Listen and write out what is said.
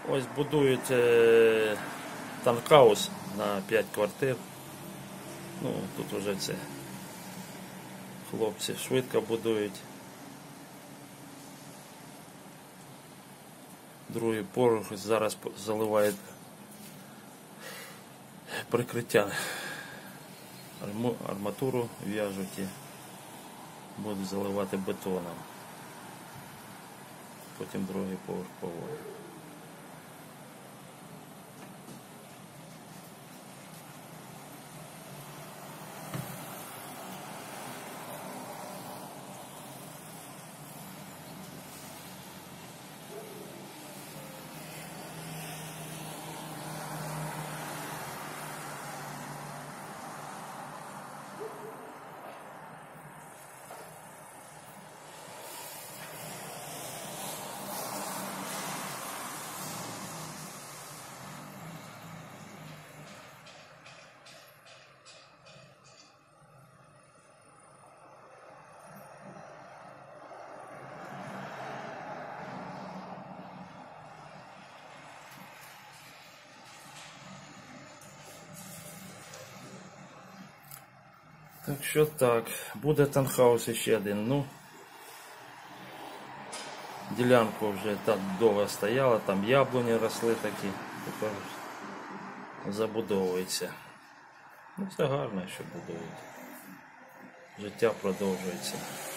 Ось будують таунхаус на 5 квартир. Ну, тут вже це хлопці швидко будують. Другий поверх зараз заливають прикриття. Арматуру в'яжуть і будуть заливати бетоном. Потім другий поверх поводять. Так що так, буде таунхаус ще один. Ну, ділянка вже так довго стояла, там яблуні росли такі, тепер забудовується. Ну, це гарно, що будують. Життя продовжується.